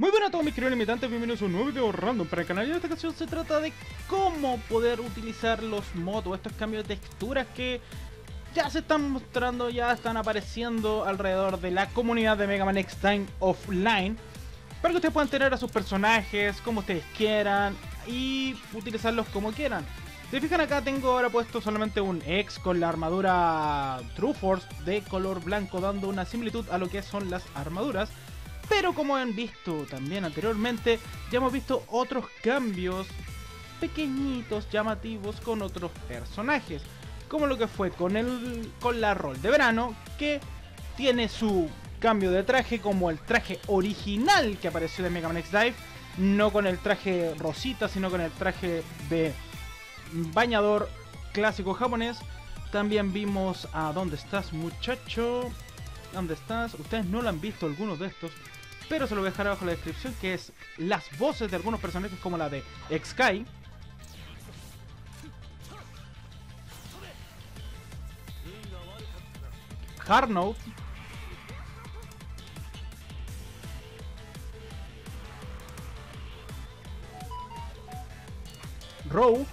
Muy buenas a todos mis queridos limitantes, bienvenidos a un nuevo video random para el canal. Y en esta ocasión se trata de cómo poder utilizar los mods o estos cambios de texturas que ya se están mostrando, ya están apareciendo alrededor de la comunidad de Mega Man X-Time Offline, para que ustedes puedan tener a sus personajes como ustedes quieran y utilizarlos como quieran. Si se fijan, acá tengo ahora puesto solamente un X con la armadura True Force de color blanco, dando una similitud a lo que son las armaduras. Pero como han visto también anteriormente, ya hemos visto otros cambios pequeñitos, llamativos con otros personajes, como lo que fue con la Roll de verano, que tiene su cambio de traje como el traje original que apareció de Mega Man X-Dive, no con el traje rosita, sino con el traje de bañador clásico japonés. También vimos a ¿dónde estás, muchacho? ¿Dónde estás? Ustedes no lo han visto algunos de estos, pero se lo voy a dejar abajo en la descripción, que es las voces de algunos personajes como la de X-Kai, Hardnote, Rogue,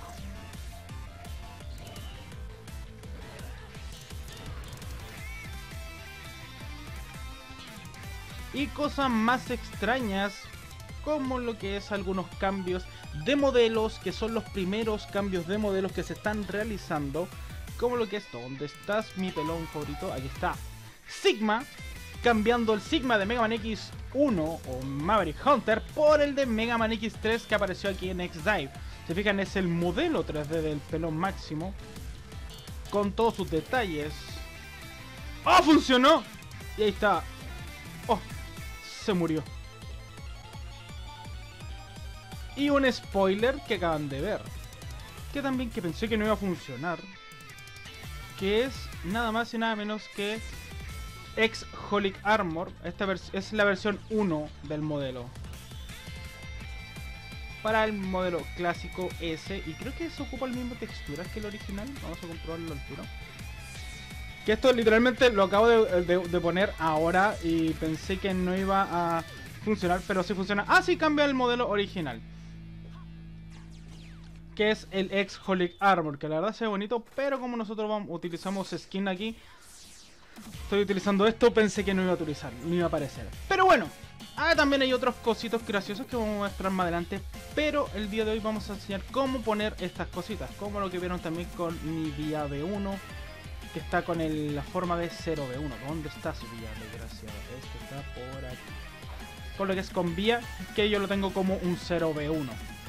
y cosas más extrañas como lo que es algunos cambios de modelos, que son los primeros cambios de modelos que se están realizando, como lo que es ¿dónde estás, mi pelón favorito? Ahí está, Sigma, cambiando el Sigma de Mega Man X1 o Maverick Hunter por el de Mega Man X3 que apareció aquí en X-Dive. Se fijan, es el modelo 3D del pelón máximo con todos sus detalles. ¡Oh, funcionó! Y ahí está. ¡Oh! Se murió. Y un spoiler que acaban de ver, que también que pensé que no iba a funcionar, que es nada más y nada menos que X-Holic Armor. Esta es la versión 1 del modelo, para el modelo clásico S, y creo que se ocupa el mismo texturas que el original. Vamos a comprobarlo al tiro. Que esto literalmente lo acabo de poner ahora y pensé que no iba a funcionar, pero sí funciona. Ah, sí, cambia el modelo original, que es el X-Holic Armor, que la verdad se ve bonito, pero como nosotros utilizamos skin aquí, estoy utilizando esto, pensé que no iba a utilizar, no iba a aparecer. Pero bueno, también hay otros cositos graciosos que vamos a mostrar más adelante, pero el día de hoy vamos a enseñar cómo poner estas cositas, como lo que vieron también con mi Vía B1, que está con la forma de 0B1. ¿Dónde está su Vía, desgraciado? Este está por aquí. Con lo que es con Vía, que yo lo tengo como un 0B1.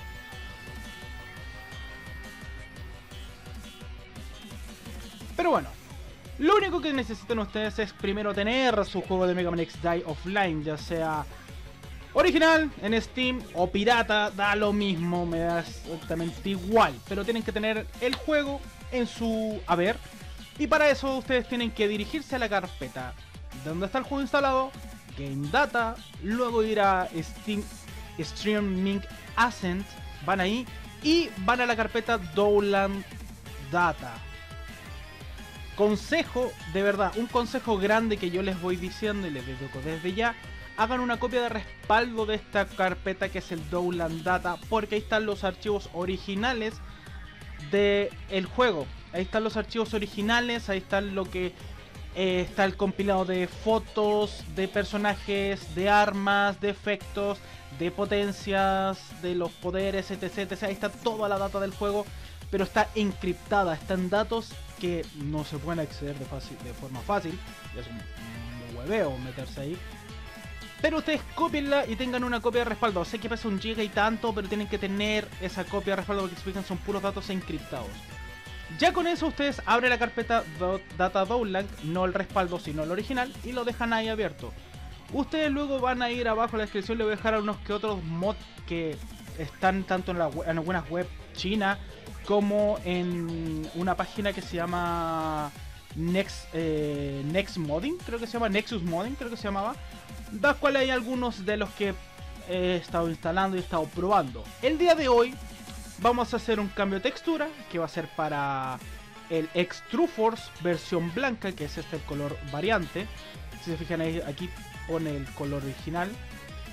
Pero bueno, lo único que necesitan ustedes es primero tener su juego de Mega Man X-Dive Offline, ya sea original en Steam o pirata, da lo mismo, me da exactamente igual, pero tienen que tener el juego en su haber. Y para eso ustedes tienen que dirigirse a la carpeta donde está el juego instalado, Game Data, luego ir a Steam Streaming Ascent, van ahí y van a la carpeta Dowland Data. Consejo, de verdad, un consejo grande que yo les voy diciendo y les digo desde ya: hagan una copia de respaldo de esta carpeta que es el Dowland Data, porque ahí están los archivos originales del juego. Ahí están los archivos originales, ahí está lo que está el compilado de fotos, de personajes, de armas, de efectos, de potencias, de los poderes, etc, etc. Ahí está toda la data del juego, pero está encriptada, están datos que no se pueden acceder de forma fácil. Es un hueveo meterse ahí. Pero ustedes copienla y tengan una copia de respaldo. Sé que pesa 1 GB y tanto, pero tienen que tener esa copia de respaldo porque, si fijan, son puros datos encriptados. Ya con eso ustedes abren la carpeta Data Dowland, no el respaldo sino el original, y lo dejan ahí abierto. Ustedes luego van a ir abajo en la descripción, les voy a dejar unos que otros mods que están tanto en algunas web chinas como en una página que se llama Next Modding, creo que se llama Nexus Modding, creo que se llamaba, las cuales hay algunos de los que he estado instalando y he estado probando. El día de hoy vamos a hacer un cambio de textura que va a ser para el X True Force versión blanca, que es este el color variante. Si se fijan ahí, aquí pone el color original.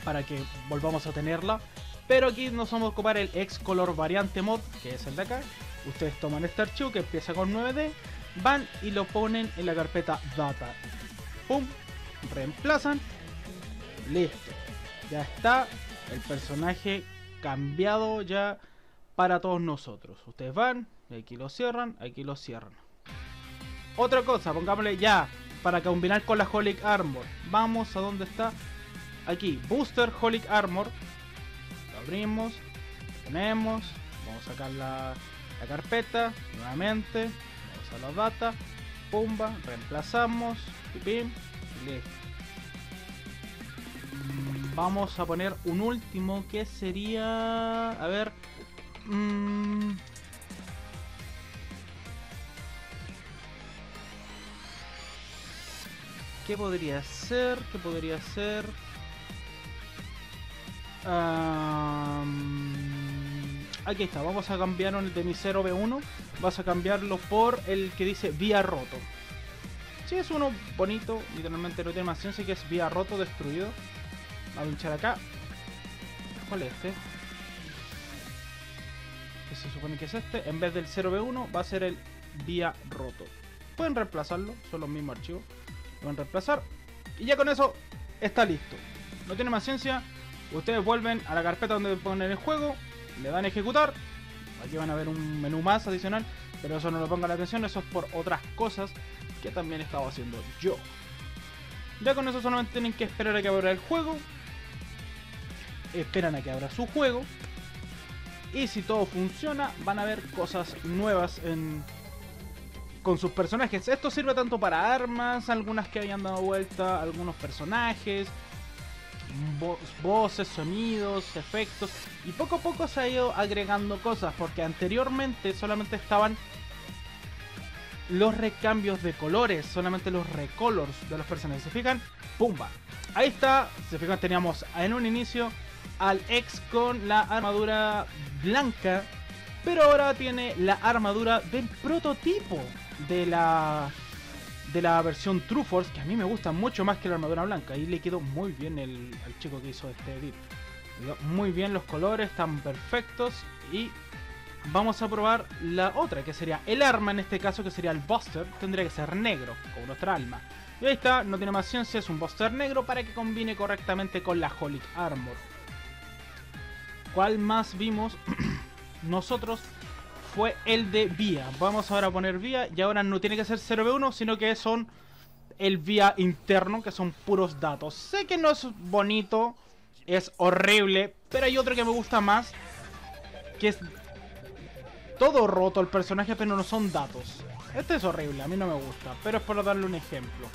para que volvamos a tenerla. Pero aquí nos vamos a ocupar el X-Color Variante Mod, que es el de acá. Ustedes toman este archivo que empieza con 9D, van y lo ponen en la carpeta Data. Pum, reemplazan, listo. Ya está el personaje cambiado ya para todos nosotros. Ustedes van, aquí lo cierran, aquí lo cierran. Otra cosa, pongámosle ya, para combinar con la Holic Armor. Vamos a donde está, aquí, Booster Holic Armor. Lo abrimos, lo ponemos, vamos a sacar la carpeta, nuevamente, vamos a la data, pumba, reemplazamos, pipim, y listo. Vamos a poner un último que sería, a ver, ¿qué podría ser? ¿Qué podría ser? Aquí está, vamos a cambiar el de mi 0B1. Vas a cambiarlo por el que dice vía roto. Sí, es uno bonito, literalmente no tiene más ciencia, que es vía roto, destruido. Vamos a pinchar acá. ¿Cuál es este? Que se supone que es este. En vez del 0B1 va a ser el vía roto. Pueden reemplazarlo, son los mismos archivos. Lo pueden reemplazar. Y ya con eso está listo. No tiene más ciencia. Ustedes vuelven a la carpeta donde ponen el juego. Le dan a ejecutar. Aquí van a ver un menú más adicional. Pero eso no lo pongan atención. Eso es por otras cosas que también he estado haciendo yo. Ya con eso solamente tienen que esperar a que abra el juego. Esperan a que abra su juego. Y si todo funciona, van a ver cosas nuevas con sus personajes. Esto sirve tanto para armas, algunas que hayan dado vuelta, algunos personajes, voces, sonidos, efectos. Y poco a poco se ha ido agregando cosas, porque anteriormente solamente estaban los recambios de colores, solamente los recolors de los personajes. ¿Se fijan? ¡Pumba! Ahí está. ¿Se fijan? Teníamos en un inicio al X con la armadura blanca, pero ahora tiene la armadura del prototipo de la versión True Force, que a mí me gusta mucho más que la armadura blanca. Y le quedó muy bien al chico que hizo este edit. Muy bien los colores, están perfectos. Y vamos a probar la otra, que sería el arma en este caso, que sería el Buster. Tendría que ser negro, como nuestra alma. Y ahí está, no tiene más ciencia, es un Buster negro para que combine correctamente con la Holic Armor. ¿Cuál más vimos nosotros? Fue el de vía. Vamos ahora a poner vía. Y ahora no tiene que ser 0v1, sino que son el vía interno, que son puros datos. Sé que no es bonito, es horrible, pero hay otro que me gusta más, que es todo roto el personaje, pero no son datos. Este es horrible, a mí no me gusta, pero es por darle un ejemplo.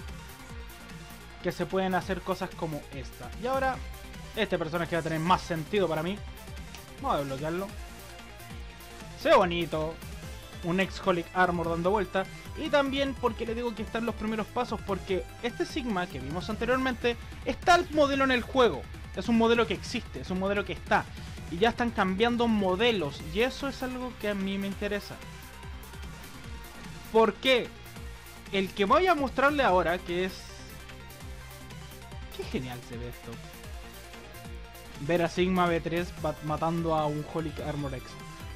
Que se pueden hacer cosas como esta. Y ahora, este personaje va a tener más sentido para mí. Vamos a desbloquearlo. Se ve bonito. Un X-Holic Armor dando vuelta. Y también porque le digo que están los primeros pasos, porque este Sigma que vimos anteriormente está el modelo en el juego. Es un modelo que existe, es un modelo que está. Y ya están cambiando modelos. Y eso es algo que a mí me interesa. Porque el que voy a mostrarle ahora, que es... Qué genial se ve esto. Ver a Sigma B3 matando a un Holic Armor X.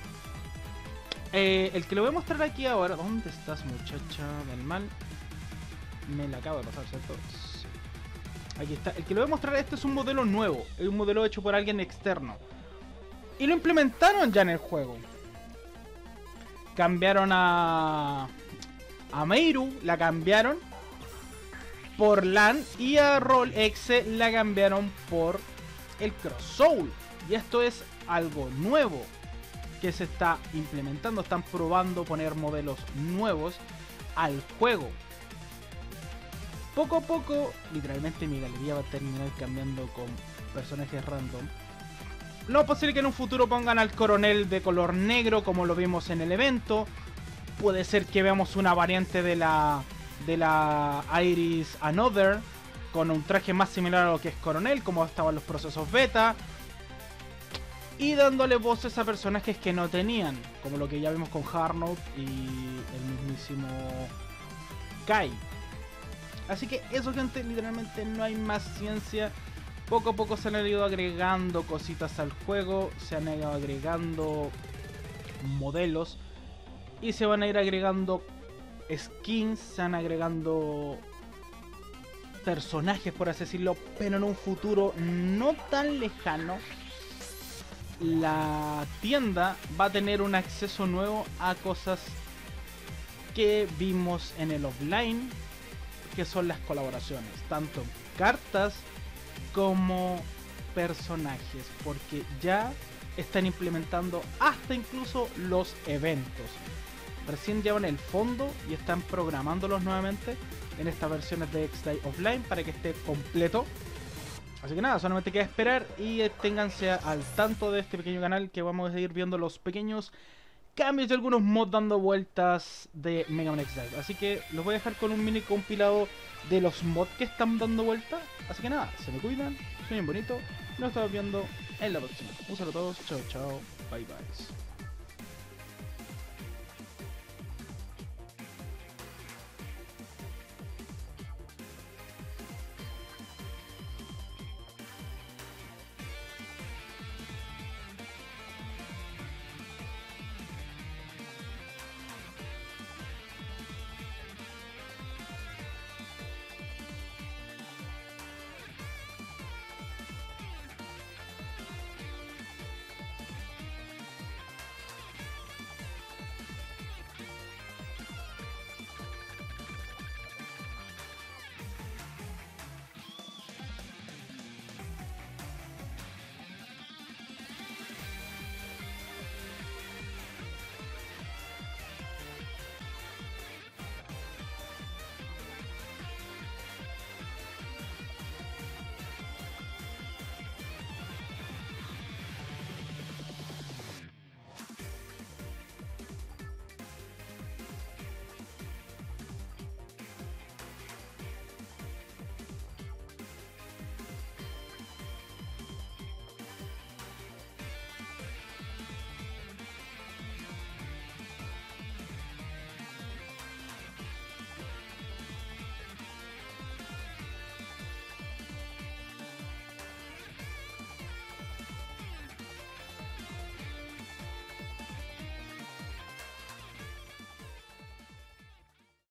El que lo voy a mostrar aquí ahora... ¿Dónde estás, muchacha del mal? Me la acabo de pasar, ¿cierto? Sí. Aquí está. El que lo voy a mostrar, este es un modelo nuevo. Es un modelo hecho por alguien externo. Y lo implementaron ya en el juego. Cambiaron a Meiru, la cambiaron por LAN. Y a Rolex la cambiaron por el Cross Soul. Y esto es algo nuevo que se está implementando. Están probando poner modelos nuevos al juego. Poco a poco, literalmente mi galería va a terminar cambiando con personajes random. Lo más posible que en un futuro pongan al coronel de color negro, como lo vimos en el evento. Puede ser que veamos una variante de la Iris Another, con un traje más similar a lo que es coronel, como estaban los procesos beta. Y dándole voces a personajes que no tenían, como lo que ya vimos con Hardnote y el mismísimo Kai. Así que eso, gente, literalmente no hay más ciencia. Poco a poco se han ido agregando cositas al juego, se han ido agregando modelos y se van a ir agregando skins, se van agregando personajes, por así decirlo, pero en un futuro no tan lejano la tienda va a tener un acceso nuevo a cosas que vimos en el offline, que son las colaboraciones, tanto en cartas como personajes, porque ya están implementando hasta incluso los eventos. Recién llevan el fondo y están programándolos nuevamente en estas versiones de X-Day Offline para que esté completo. Así que nada, solamente queda esperar y ténganse al tanto de este pequeño canal, que vamos a ir viendo los pequeños cambios de algunos mods dando vueltas de Mega Man X-Dive. Así que los voy a dejar con un mini compilado de los mods que están dando vuelta. Así que nada, se me cuidan, soy bien bonito, nos estamos viendo en la próxima. Un saludo a todos, chao chao, bye bye.